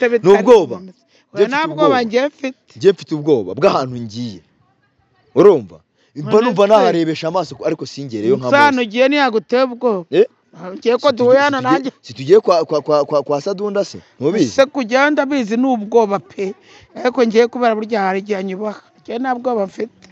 mfite bitari n'ubwoba ntabwo bangiye mfite ngiye mfite ubwoba bw'ahantu ngiye urumva mba numva naharebesha amaso ariko singereyo nka Sano ugiye ntiyaguteye ubwoba ngiye ko duhuye hano nanjye situgiye kwa Sadunda se mubizi se kugenda bizi n'ubwoba pe ariko ngiye kubera burya hari igihe anyubaha ngiye nta bwoba mfite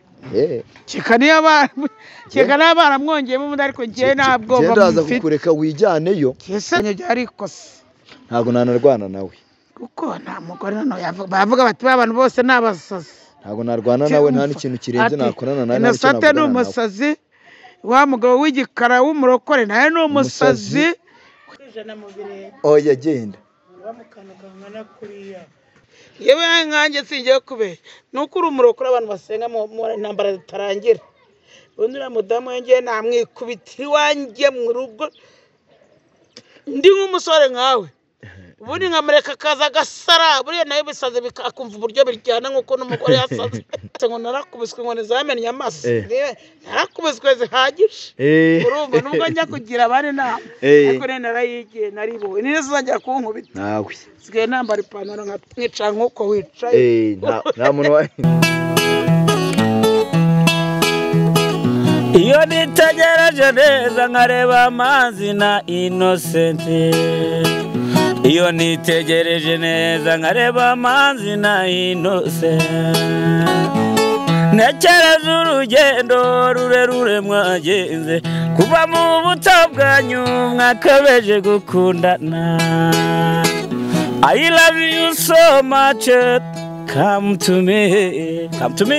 kikaniya baramwongeyemo ubundi ariko ngiye nta bwoba mfite ndaza kukureka wijyaneyo kese byari ikosa ntabwo nanarwana nawe kuko nta mugore none bavuga bati abantu bose ni abasazi ntabwo narwana nawe nta n'ikintu kirenze nakorana nawe na sate ni umusazi wa mugabo w'igikara w'umurokore nawe ni umusazi oya genda yewe nkanjye singiye kubera nuko uri umurokore abantu basenga mu intambara zitarangira ubundi uriya mudamu wanjye namwikubitira iwanjye mu rugo ndi nk'umusore nkawe ubundi nkamureka akaza agasara buriya nawe bisaze bikakumva uburyo biryana nk'uko n'umugore yasaze ngo narakubiswe ngo ntizamennye amaso narakubiswe zihagije urumva nubwo njya kugira abandi inama ariko rero narayigiye naribowe niyo zizongera kunkubita nawe sigaye nambara ipantaro nkicara nk'uko wicaye nta muntu wa iyo nitegereje neza nkareba amazi na Innocent iyo nitegereje neza nkareba amazi na Innocent ntekereza urugendo rurerure mwagenze kuva mu buto bwanyu mwakabeje gukundana I love you so much come to me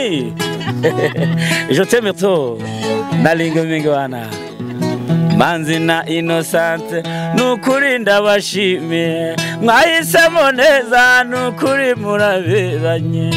je t'aime trop nalinga mingi wana Manzi na Innocent nukuri ndabashimiye mwahisemo neza nukuri muraberanye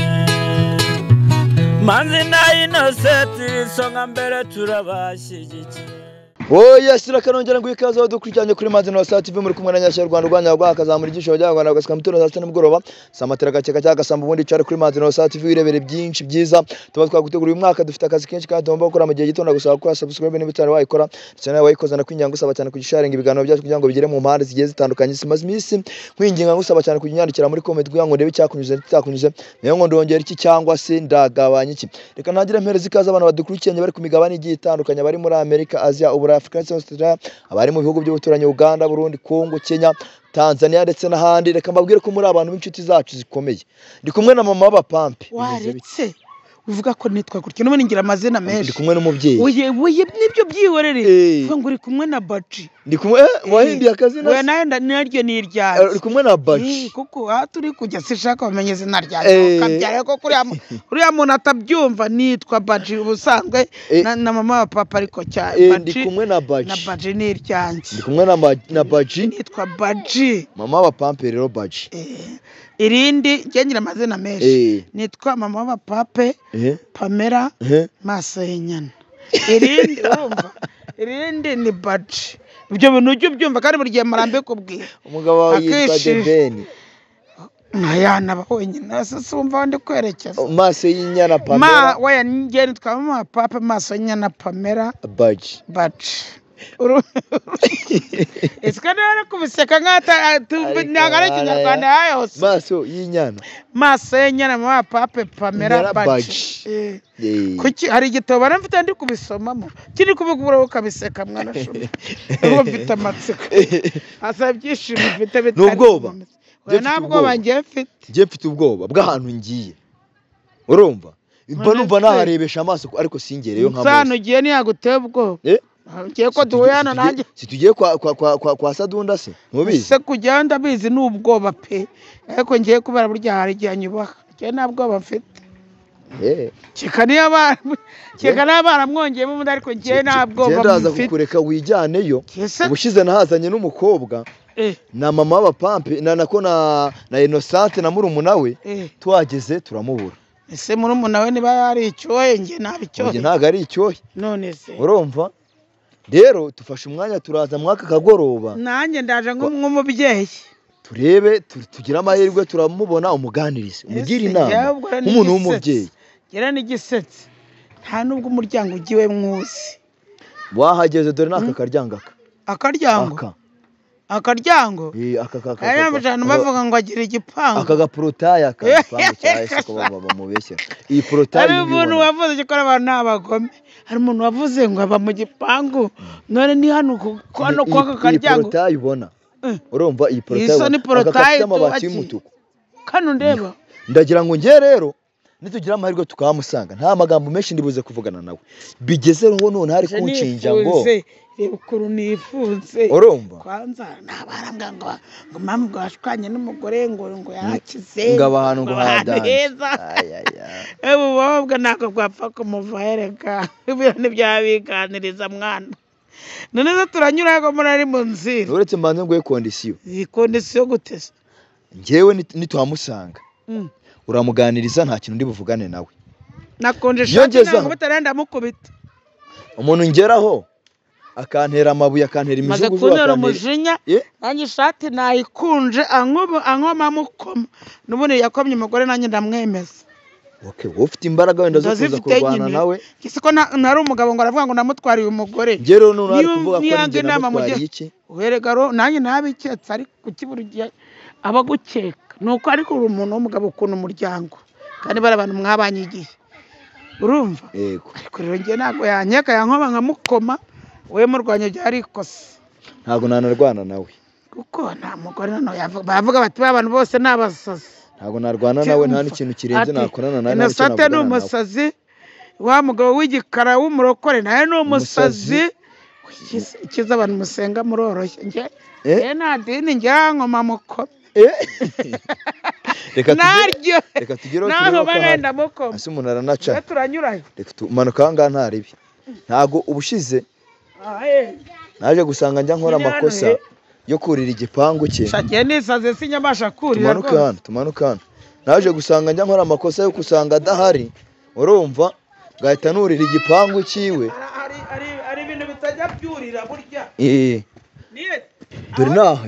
Manzi na Innocent songa mbere turabashyigikiye oya sira kanongera ngo ikaze wadukurikiranye kuri Manzi na TV muri kumwe na Nyashya Rwanda Rwanda rwakazamura igisho cy'Abanyarwanda bagasika mutoro za nimugoroba samatera gake cy'agasamba ubundi cyari kuri Manzi na TV wirebere byinshi byiza tuba twagutegura uyu mwaka dufite akazi kenshi kandi tugomba gukora mu gihe gito ndagusaba ko subscribe n'ibitaro wayikora cyane wayikoza na kwinginga gusaba cyane kugisharinga ibiganiro byacu kugira ngo bigere mu mpande zigiye zitandukanye simaze iminsi kwinginga gusaba cyane kunyandikira muri comment kugira ngo ndebe cyakunyuze n'itakunyuze niyo ngo ndongera iki cyangwa se ndagabanya iki reka ntagire mpereza ikaze abantu badukurikiye bari ku migabane igiye itandukanye bari muri Amerika Asia Uburayi Afrika Australia abari mu bihugu by'ubuturanyi Uganda Burundi Kongo Kenya Tanzania ndetse n'ahandi reka mbabwire ko muri abantu b'inshuti zacu zikomeye ndi kumwe na mama w'abapampe waretse uvuga ko nitwa gutyo none ngira amazina menshi ndi kumwe n'umubyeyi oye nibyo byihorere ngo uri kumwe na Baji ndi kumwe wahindiye akazi na we naenda naryo ni iryanjye uri kumwe na Baji kuko turi kujya sishaka bamenye izina ryanjye kabyara ko kuriya muntu atabyumva nitwa Baji ubusanzwe na mama wa papa ariko cyane Baji ndi kumwe na Baji ni iryanjye ndi kumwe na Baji nitwa Baji mama w'abapampe rero Baji irindi ngira amazina menshi nitwa mama w'abapape Pamela maso y'inyana irindi ni Baji ibyo bintu ujye ubyumva kandi buri gihe murambe kubwira umugabo wawe yitwa Debeni ntayana wenyine se wumva ndi kwerekeza maso y'inyana Pamela waya ngiye nitwa mama w'abapape maso y'inyana Pamela Baji Iskana kubiseka nkata nagara kinyarwanda yose maso y'inyana mama pape Pamela Baji kuki hari igitabo baramfite ndi kubisomamo kiri kubigura ukabiseka mwana shuri uwo mfite amatsiko asa byishimo mfite bitari n'ubwoba ntabwo bangiye mfite ubwoba bw'ahantu ngiye urumva mba numva naharebesha amaso ariko singereyo nka Sano ugiye ntiyaguteye ubwoba ngiye ko duhuye hano nanjye situgiye kwa Sadunda se mubizi se kugenda bizi n'ubwoba pe ariko ngiye kubera burya hari igihe anyubaha ngiye nta bwoba mfite kikaniya baramwongeyemo ubundi ariko ngiye nta bwoba mfite ndaza kukureka wijyaneyo ubushize nahazanye n'umukobwa na mama w'abapampe na Innocent na murumuna we twageze turamubura ese murumuna we niba yari icyohe ngiye ntabicyohe ntago ari icyohe none se urumva rero tufashe umwanya turaza mwaka kagoroba nanjye ndaje nk'umubyeyi turebe tugira amahirwe turamubona umuganirize umugira inama nk'umuntu w'umubyeyi gera n'igisetse nta nubwo umuryango ugiwe mwuzi wahageze dore naka karyangaka akaryango akaryango aya mujana bavuga ngo agira igipangu aka gaporotaye akagipangu cyahise ko bamubeshya iyi porotaye hari umuntu wavuze ko abantu n'abagome hari umuntu wavuze ngo aba mu gipangu none ni hano kwa karyango porotaye ubona urumva iyi porotaye iso ni porotaye y'amabati y'umutuku kano ndeba ndagira ngo ngiye rero nitugira amahirwe tukamusanga nta magambo menshi ndibuze kuvugana nawe bigeze ngo none hari kunshinja ngo ukuru nifunze urumva kwanza nabarambwa ngo mama gwashwanye n'umugore ngo yarakize ngo abantu ngo heza ebu bobwa nako gwapfa kumuvahereka ibintu byabiganiriza mwana none zo turanyura ngo muri mu nzira uretse mbanze ngo kondisiyo gutese ngewe nitwamusanga uramuganiriza nta kintu ndi buvugane nawe nakonje shati ntabwo butarenda mukubita umuntu ngeraho akantera amabuye akantera imijugu zo umujinya nanjye shati nayikunje ankoma mukoma nubundi yakomye umugore nanjye ndamwemeza okay ufite imbaraga wenda zo kuza kurwana nawe kisiko nari umugabo ngo aravuga ngo namutwariye umugore ngero none ari kuvuga ko njye namutwariye iki uheregaro nanjye nabiketse ari kukiburugiye abagukeka nuko ariko uri umuntu w'umugabo ukunda umuryango kandi bari abantu mwabanye igihe urumva yego ariko rero ngiye ntabwo yanyeka yankoma nkamukoma we murwanya byari ikosa ntabwo nanarwana nawe kuko nta mugore nano bavuga bati abantu bose n'abasazi ntabwo narwana nawe nta n'ikintu kirenze nakorana nawe nta kintu nabona nawe n'umusazi wa mugabo w'igikara w'umurokore nawe n'umusazi ikiza abantu musenga muroroshye nge nta dini njya nkoma mukoma reka tugire naho bagenda mukoma ase umuntu aranaca turanyurayo reka tumanuka ahangaha nta ribi ntabwo ubushize naje gusanga njya nkora amakosa yo kurira igipangu cye shagiye nisaze sinyabasha kurira tumanuka hano naje gusanga njya nkora amakosa yo kusanga adahari urumva ngahita nurira igipangu cyiwe ari ibintu bitajya byurira burya dore naha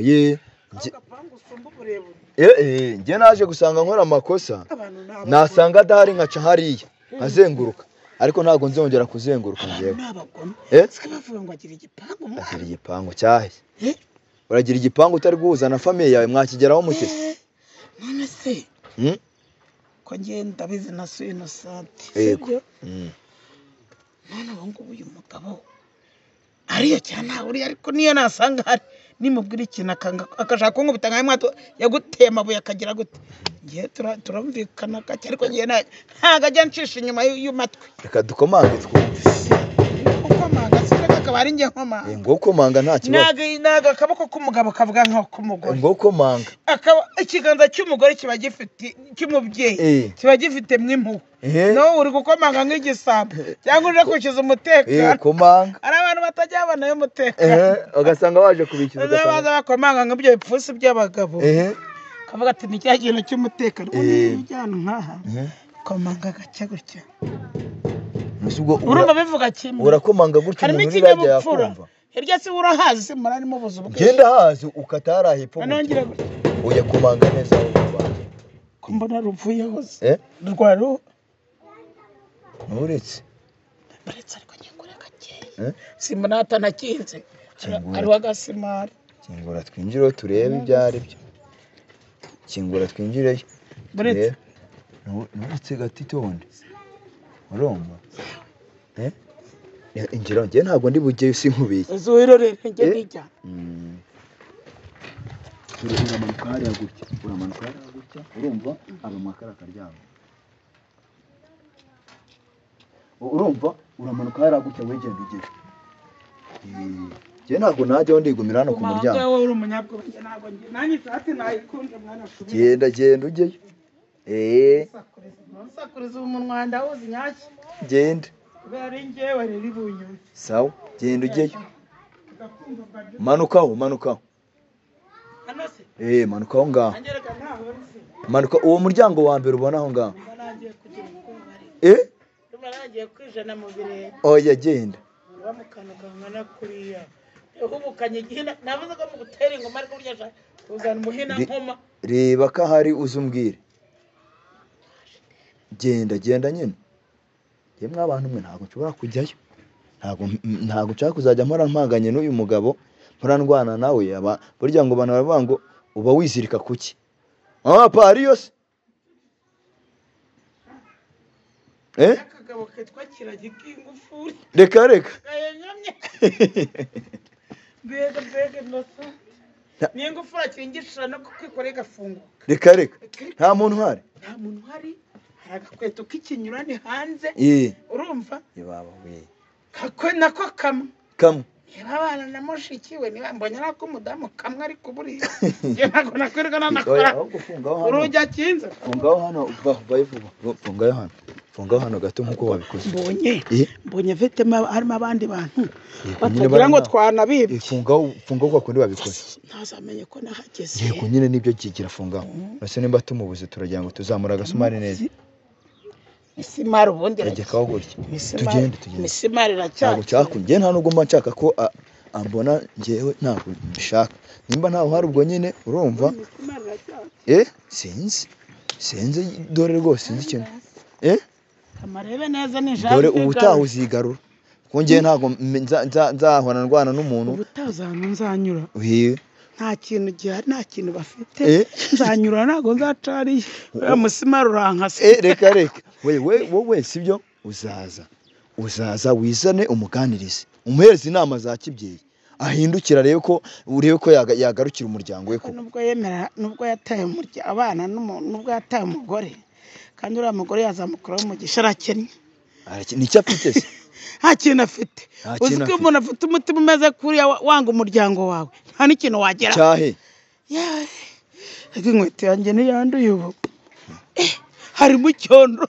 njye naje gusanga nkora amakosa nasanga adahari nkaca hariya nkazenguruka ariko ntabwo nzongera kuzenguruka njyewe agira igipangu cyahe uragira igipangu utari guhuza na famiye yawe mwakigeraho mute none se ko ngenda bizi na so innocent yego none ubu ngubu uyu mugabo ariyo cyane uri ariko niyo nasanga hari nimubwira ikintu akashaka kunkubita nka mwato yagutema buye akagira gute ngiye turumvikana gake ariko ngiye ntago ajya ncisha inyuma y'umatwi reka dukomange twumve ukomanga sireka akaba ari ngiye nkomanga ngo ukomanga nta kibazo naga akaboko k'umugabo kavuga nk'ako umugore ngo ukomanga ikiganza cy'umugore kiba gifite cy'umubyeyi kiba gifite mw'impuhwe no uri gukomanga nk'igisambo cyangwa uje kwikiza umutekano komanga ari abantu batajya babona y'umutekano ugasanga waje kubikiza baza bakomanga nk'ibyo bipfusi by'abagabo kavuga ati ni cya kintu cy'umutekano n'ibijyana nkaha komanga gake gutya urumva bivuga kimwe urakomanga gutya umuntu urajya yakumva hirya se urahazi se murari mubuze ubwo genda hazi ukatara hepfo nongera oya komanga neza ko mbona ruvuye hose rwaro nuretse ariko nyengura gake simona atanakinze ari wagasimari kingura twinjire turebe ibyari byo kingura twinjire nuretse gatitonde urumva injira njye ntabwo ndi bujye sinkubiye uzwirorere njye ndijya uramanuka hariya gutya urumva aba makara karyama urumva uramanuka hariya gutya wegenda ugeze njye ntabwo najyaho ndigumira hano ku muryango wowe uri umunyabwenge ntabwo njye nanjye ati nayikunje mwana genda ujyeyo nsakuriza umunwa ndawuzi nyaki genda kubera njyewe riri bunyuma sawa genda ujyeyo manukaho manukaho ngaho manuka uwo muryango wa mbere ubona aho ngaho nagiye kwijana mu birere oya genda bamukanuka nkana kuriya uhubukanye igihe navuze ko mu gutera ingoma ariko burya uzana umuhina nkoma reba ko ahari uzumbwire genda nyine yemwe abantu mwe ntabwo nshobora kujyayo ntabwo nshaka kuzajya mpora mpanganye n'uyu mugabo ndwana nawe burya ngo bana baravuga ngo uba wizirika kuki pa ariyo se akagabo kitwa kiragika ingufuri reka mbega nosa niyo ngufuri akingishira no kwikorera gafunguka reka nta muntu hari hari agakweto k'ikinyurane hanze urumva yababa we kakwe nako kamwe abana na mushiki we niba mbonye nako umudamu kamwe ari kuburiya ntabwo nakwirirwa nakora urujya kinze fungaho hano fungaho hano gato nkuko wabikoze mbonye vetema harimo abandi bantu batagira ngo twanabibye fungaho kwa kundi wabikoze ntazamenye ko nahageze yego nyine nibyo kigira fungaho base nimba tumubuze turagira ngo tuzamura agasumari neza misimari ubundi ragekaho gutya tugende misimari iracyaka nge nta nubwo mba nshaka ko ambona ngewe ntabwo mbishaka nimba ntaho hari ubwo nyine urumva sinzi dore rwose sinzi ikintu amarebe neza nijana dore ubutaha uzigarura ko ngewe ntabwo nzahora ndwana n'umuntu ubutaha uzantu nzanyura nta kintu gihari nta kintu bafite nzanyura ntabwo nzacariye musimari urankase reka wowe sibyo uzaza wizane umuganirize umuhereza inama za kibyeyi ahindukira urebe ko yagarukira umuryango we nubwo yemera nubwo yataye abana nubwo yataye umugore kandi uriya mugore yazamukuraho umugisha arakennye nicyo afite se nta kintu afite uzi ko umuntu afite umutima umeze kuriya wanga umuryango wawe nta n'ikintu wageraho cyahe inkweto yanjye niyanduye ubu harimo icyondo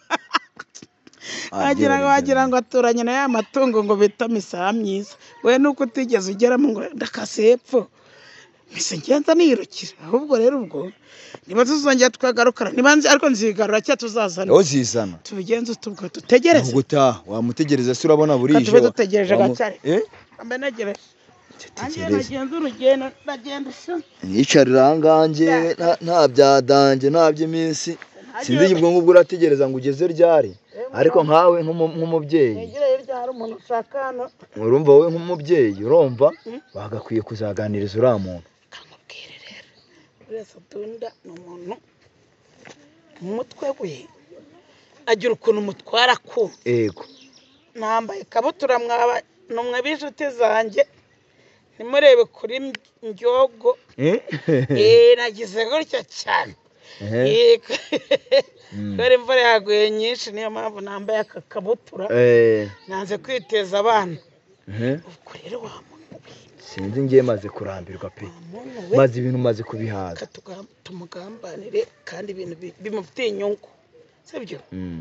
wagira ngo aturanye na ya matungo ngo bita misaya myiza we nuko utigeze ugeramo ngo ndakase hepfo mise ngenza niyirukira ahubwo rero ubwo niba tuzongera tukagarukana niba nzi ariko nzigarura cya tuzazana zizana tubigenze utubwo tutegereze gutaha wamutegereza se urabona burije tube dutegereje gacyari ambe nagereje nagenza urugendo nagenda nicarira ahangange nta byadange nta by'iminsi sinzi ubwo ngubwo urategereza ngo ugeze ryari ariko nkawe nk'umubyeyi urumva wowe nk'umubyeyi urumva bagakwiye kuzaganiriza uriya muntu kamubwire rero uretse tunda ni umuntu mu mutwe we agira ukuntu umutwara ku yego nambaye ikabutura numwe b'inshuti zanjye nimurebe kuri ndyogo nagize gutya cyane kubera imvura yaguye nyinshi niyo mpamvu nambaye aka kabutura nanze kwiteza abana ubwo rero wa muntu sinzi ngiye maze kurambirwa pe maze ibintu maze kubihaza tumugambanire kandi ibintu bimufitiye inyungu sibyo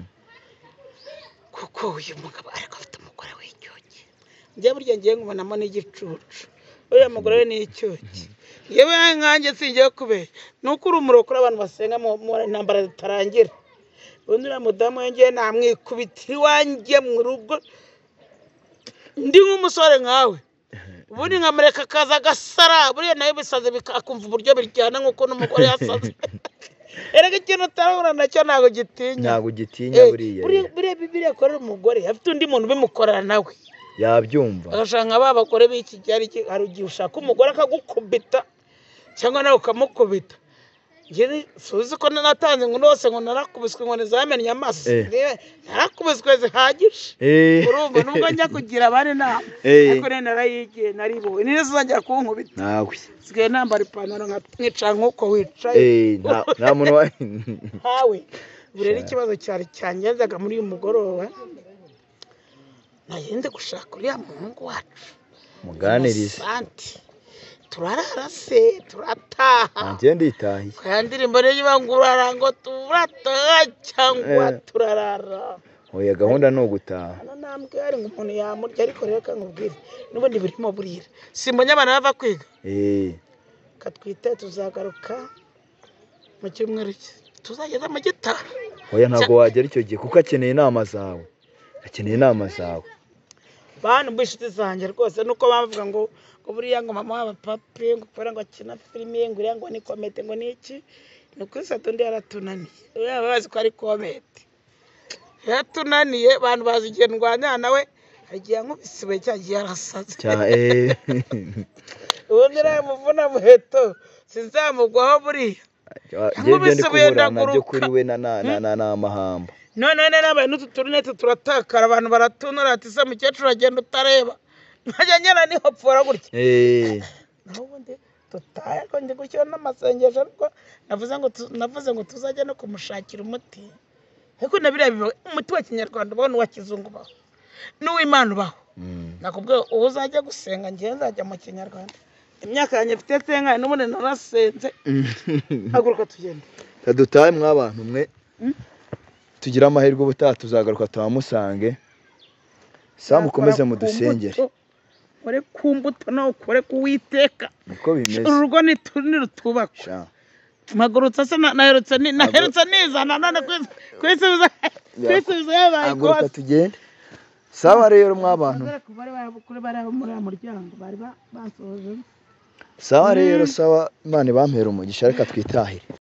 kuko uyu mugabo ariko afite umugore w'icyuki njye burya ngiye nkubonamo n'igicucu uriya mugore we ni icyuki yewe nkanjye singiye kubera nuko uri umurokore abantu basenga mu ntambara zitarangira ubundi uriya mudamu we ngiye namwikubitira iwanjye mu rugo ndi nk'umusore nkawe ubundi nkamureka akaza agasara buriya nawe bisaze bikakumva uburyo biryana nk'uko n'umugore yasaze erega ikintu utarabona nacyo ntabwo gitinya buriya akorera umugore afite undi muntu ubimukorera nawe yabyumva agashanga ba bagore b'iki gihe hari igihe ushaka umugore akagukubita cyangwa nawe ukamukubita njye suzi ko natanze ngo nose ngo narakubiswe ngo nizamennye amaso narakubiswe zihagije urumva nubwo njya kugira abandi nama ariko rero narayigiye naribowe niyo uzongera kunkubita nawe sigaye nambara ipantaro nkicara nk'uko wicaye nta muntu ntawe ubu rero ikibazo cyari cyangenzaga muri uyu mugoroba nagenze gushaka uriya muhungu wacu muganirize turarara se turataha njye nditahiye ya ndirimbo niba ngo urara ngo turataha cyangwa turarara oya gahunda ni ugutaha nambwe hari ngo umuntu yamurya ariko rero kankubwire n'ubundi birimo burira simbonye abana bava kwiga katwite tuzagaruka mu cyumweru tuzageza mu gitaha oya ntabwo wagera icyo gihe kuko akeneye inama zawe bantu b'inshuti zanjye rwose nuko bavuga ngo buriya ngo mama w'abapapi ngo kubera ngo akina filime ngo uriya ngo ni komete ngo ni iki ni ukuri sato undi yaratunaniye uriya bazi ko ari komete yaratunaniye abantu bazi igihe ndwanya nawe hari igihe nkubisiwe cya gihe yarasaze ubundi uriya muvuna muheto sinzamugwaho buriya Njye ndi kubura nabyo kuri we na amahamba. none nabaye n'utu turinete turatakara abantu baratunura ati se mukecuru agenda utareba nkajya nyara niho pfora gutya n'ubundi tutaye ariko ndi gushyira n'amasengesho ariko navuze ngo tuzajya no kumushakira umuti ariko nabiriya bibaho umuti wa kinyarwanda ubaho n'uwa kizungu ubaho n'uw'Imana ubaho nakubwiye uwo uzajya gusenga njye nzajya mu kinyarwanda imyaka yanjye mfite senga n'ubundi narasenze haguruka tugende dutahe mw'abantu mwe tugira amahirwe ubutaha tuzagaruka tuhamusange mukomeze mudusengere ore ku mbuto no ukore kuwiteka niko bimeze urugo nirutubakwa magurutsa se naherutse nizana none kwisubiza yabaye haguruka tugende sawa rero mw'abantu bari muri muryango bari basohoje sawa rero sawa Imana ibampera umugisha reka twitahire